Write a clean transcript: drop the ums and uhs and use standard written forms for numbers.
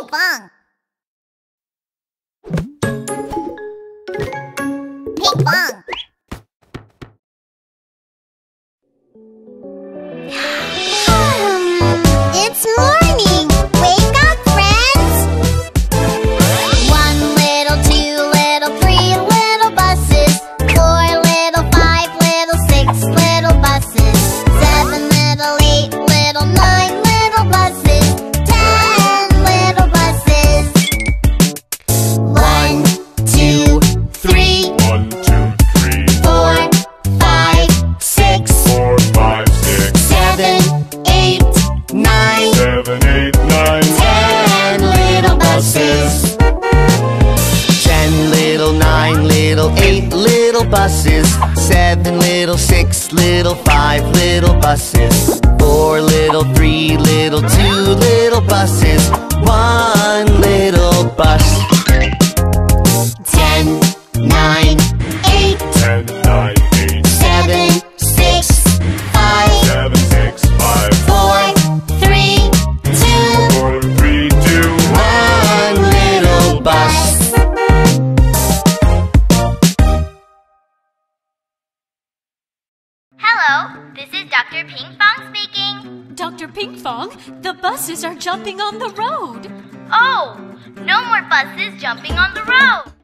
Fong. Ping Pong. It's morning! Wake up, friends! 1 little, 2 little, 3 little buses, 4 little, 5 little, 6 little buses, 7 little, 8 little, 9 little buses, 10 little buses. 1, 2, 3, 1, 2, 3, 4, 5, 6, 4, 5, 6, 7, 8, 9, 7, 8, 9, 10 little buses. 10 little, 9 little, 8 little buses, 7 little, 6 little, 5 little buses, 4 little, 3 little, 2 little buses, 1 little bus. 10, 9, 8, 10, 9, 8, 7, 6, 5, 7, 6, 5, 4, 3, 2, 4, 3, 2, 1 little bus. Hello, this is Dr. Ping Fong speaking. Dr. Ping Fong, the buses are jumping on the road. Oh, no more buses jumping on the road.